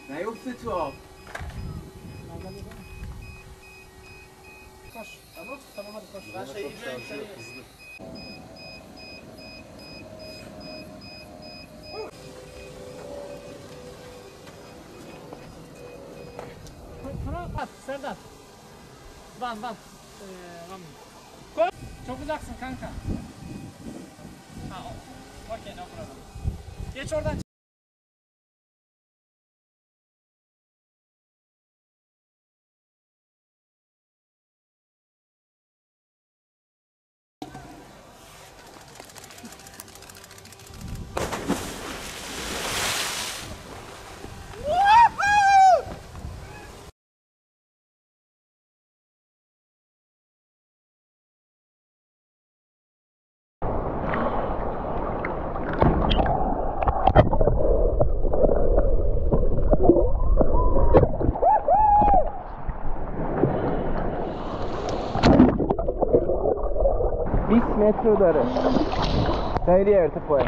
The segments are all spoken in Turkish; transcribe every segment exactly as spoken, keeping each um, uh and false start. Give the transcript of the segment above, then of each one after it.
نیفته تو آب. Koş. Tamam, tamam hadi koş. Ben şey gideceğim. Tamam at Serdar. Van van. Ee, van. Koş. Çok uzaksın kanka. Ha, okey, no problem. Geç oradan. بیست متر رو داره. خیلی ارتفاعه.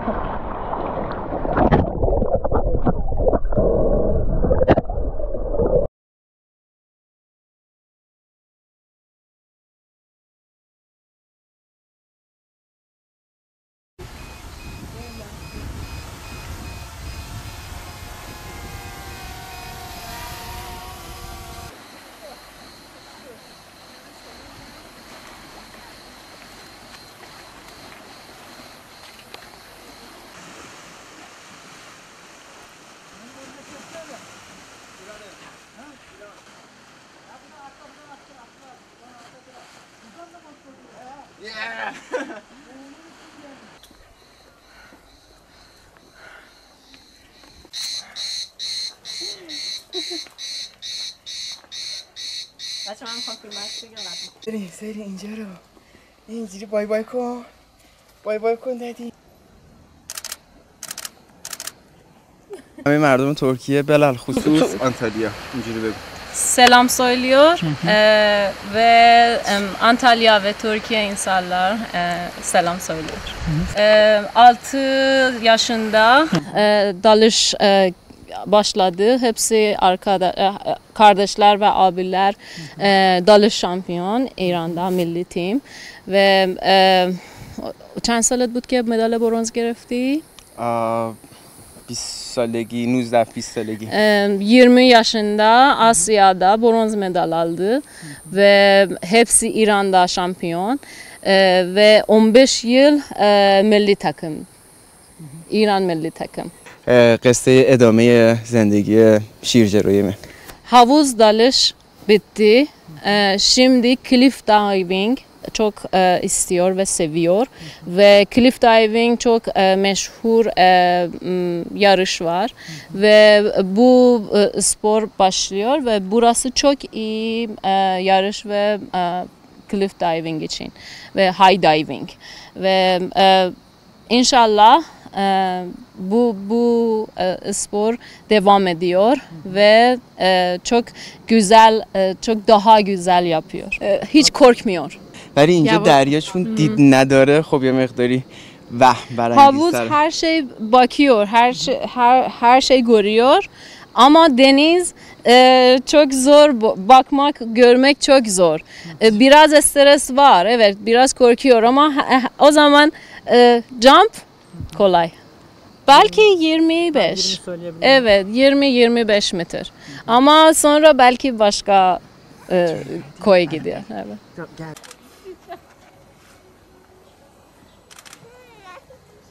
Yeah. بچه من میخوام فیلمش بگیرم. سری سری اینجا رو اینجوری بای بای کن. بای بای کن دادی. همه مردم ترکیه بلال خصوص آنتالیا اینجوری بگو. Selam söylüyor ee, ve e, Antalya ve Türkiye insanlar e, selam söylüyor. E, altı yaşında e, dalış e, başladı. Hepsi arkada, e, kardeşler ve abiler e, dalış şampiyon İran'da milli tim ve e, چند سالت بود که مدال برنز گرفتی؟ بیست سالگی نوزده بیست سالگی. yirmi yaşında Asya'da bronz medal aldı ve hepsi İran'da şampiyon ve on beş yıl milli takım. İran milli takım. قصه ادامه زندگی شیرجه‌رویی. Havuz dalış bitti. Şimdi cliff diving çok e, istiyor ve seviyor ve cliff diving çok e, meşhur e, yarış var ve bu e, spor başlıyor ve burası çok iyi e, yarış ve e, cliff diving için ve high diving ve e, inşallah e, bu bu e, spor devam ediyor ve e, çok güzel e, çok daha güzel yapıyor. E, hiç korkmuyor. ولی اینجا دریا چون دید نداره خب یه مقداری وهم Havuz برانگیزتره. her şey bakıyor, her şey her her şey görüyor. Ama deniz e, çok zor bakmak, görmek çok zor. E, biraz stres var, evet, biraz korkuyor ama o zaman e, jump kolay. Belki yirmi beş. Evet, yirmi yirmi beş metre. Ama sonra belki başka e, koya gidiyor. Evet.